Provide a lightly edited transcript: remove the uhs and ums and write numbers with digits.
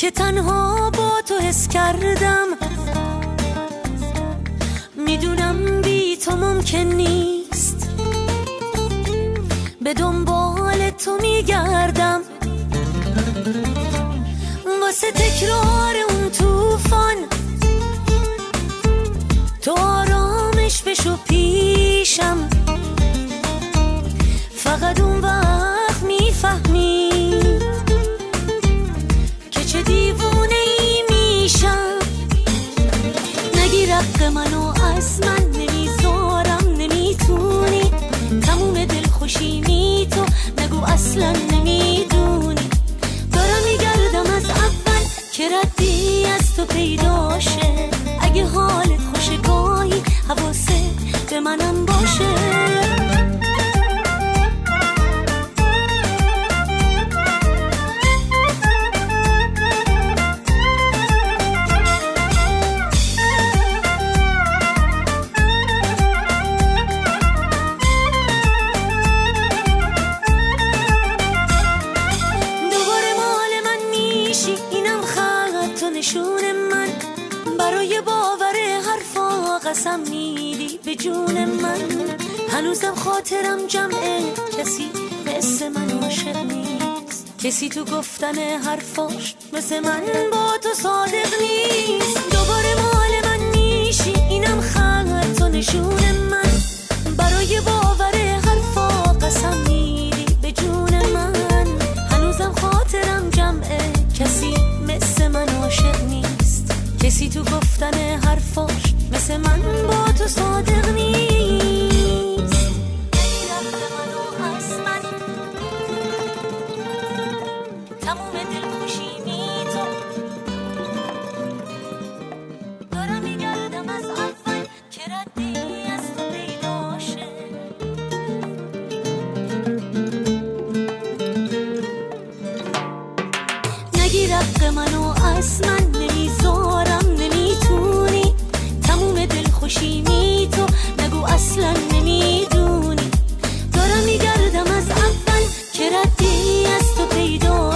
که تنها با تو حس کردم. میدونم بی تو ممکن نیست، به دنبال تو میگردم واسه تکرار اون توفان. تو آرامش بشو پیشم، فقط اون وقت میفهمی که چه دیوونه ای میشم. نگی رق منو از من، نمیذارم نمیتونی تموم دل خوشیمی تو، نگو اصلا نمیدونی دارم میگردم از اول که ردی از تو پیداشه. اگه حالت خوشه گاهی حواست به منم باشه. قسم میدی به جون من، هنوزم خاطرم جمعه کسی مثل من عاشق نیست. کسی تو گفتن حرفاش مثل من با تو صادق نیست. دوباره مال من میشی، اینم خط و نشون من. برای باور حرفا قسم میدی به جون من، هنوزم خاطرم جمعه کسی مثل من عاشق نیست. کسی تو گفتن حرفاش مثل من با تو صادق نیست. رفت منو از من، تموم دل خوشیمی تو، دارم میگردم از اول که ردی از تو پیداشه. نگی رق منو از من، نمیذارم نمیتونی تموم دل خوشیمی تو، نگو اصلا نمیدونی دارم میگردم از اول که ردی از تو پیدا